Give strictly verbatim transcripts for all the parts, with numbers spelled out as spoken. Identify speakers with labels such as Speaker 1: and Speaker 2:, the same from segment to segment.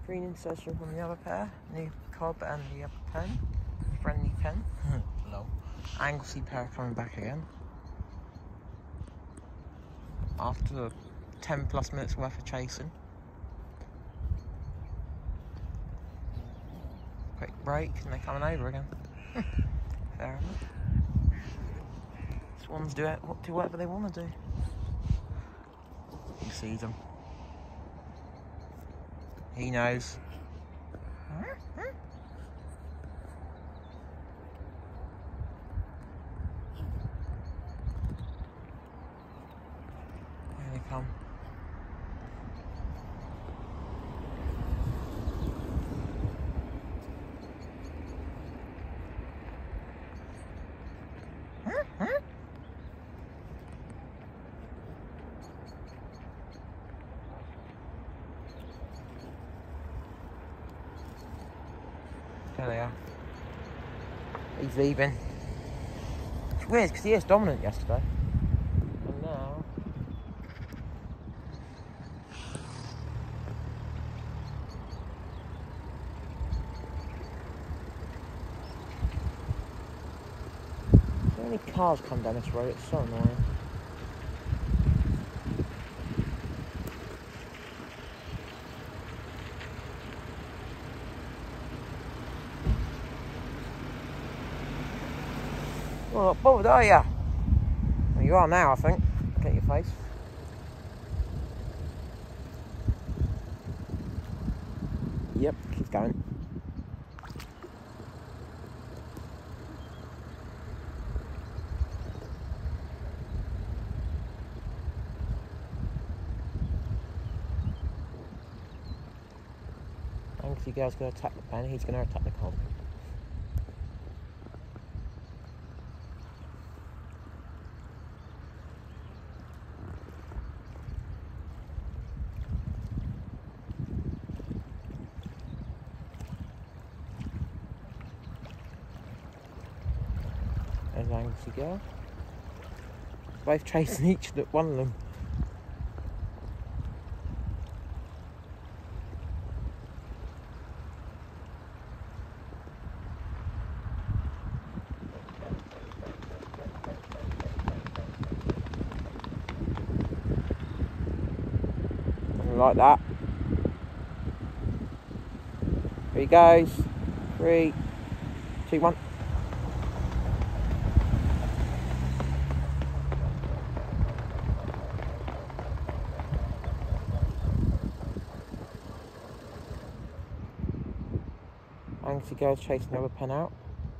Speaker 1: Green insertion from the other pair, new cob and the other pen, friendly pen. Lol. Anglesey pair coming back again. After ten plus minutes worth of chasing. Quick break and they're coming over again. Fair enough. Swans do it, do whatever they want to do. He sees them. He knows. Here they come. There they are. He's leaving. It's weird because he was dominant yesterday. And now... so many cars come down this road, it's so annoying. Well, not bothered, are you? Well, you are now, I think. Look at your face. Yep, keeps going. Anglesey girl's going to attack the pen, he's going to attack the cob. There's Anglesey girl. Both chasing each one of them. Like that. Here he goes. Three, two, one. Anglesey girl's chasing the other pen out.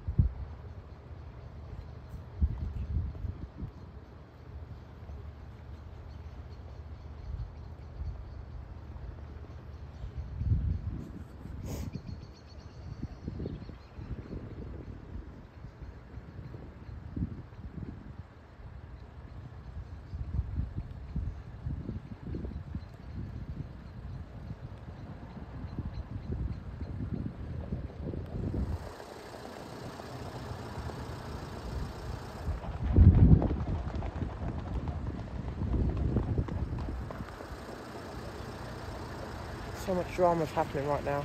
Speaker 1: So much drama is happening right now.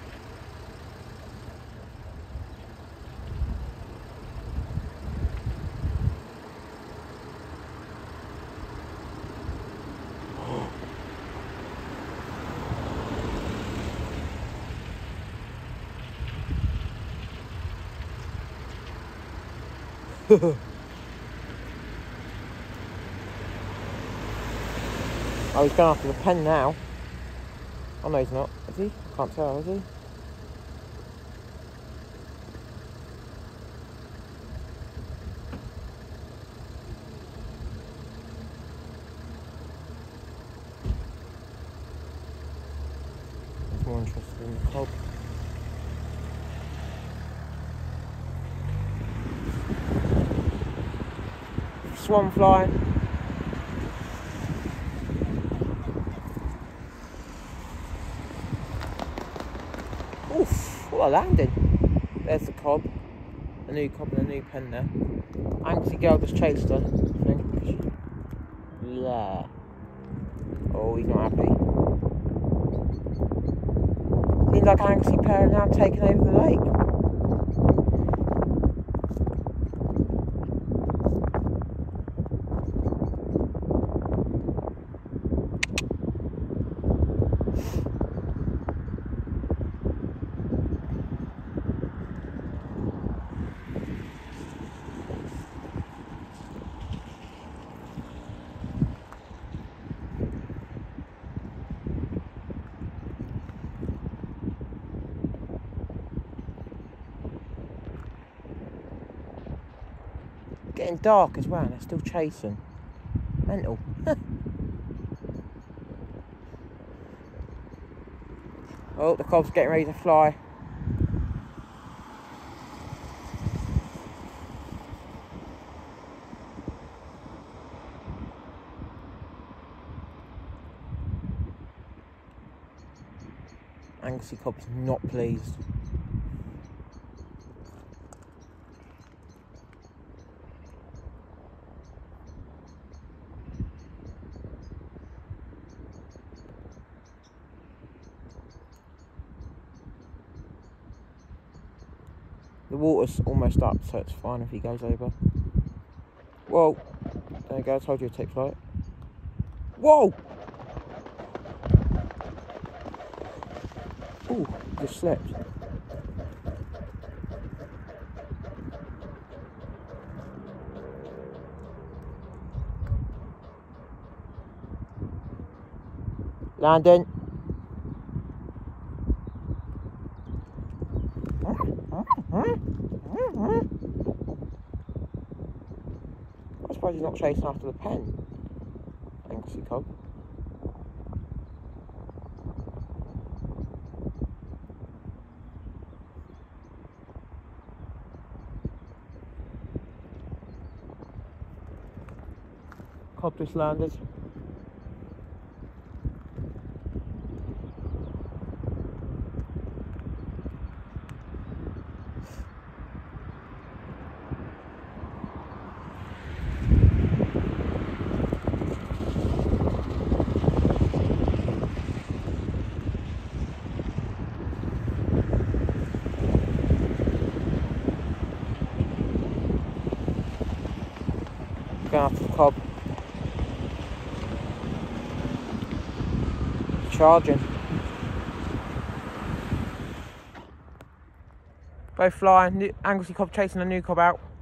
Speaker 1: Oh, he's going after the pen now. Oh no, he's not. Is he? Can't tell, is he? He's more interested in the cob. Swan flying. Oof, what a landing. There's the cob. A new cob and a new pen there. Anglesey girl just chased her, I think. Yeah. Oh, he's not happy. Seems like Anglesey pair are now taking over the lake. Getting dark as well, and they're still chasing. Mental. Oh, the cob's getting ready to fly. Anglesey cob's not pleased. The water's almost up, so it's fine if he goes over. Whoa! There you go, I told you to take flight. Whoa! Ooh, just slipped. Landing. I'm surprised he's not chasing after the pen. Anglesey cob. Cob just landed. Going after the cob. Charging. Both flying. Anglesey cob chasing a new cob out.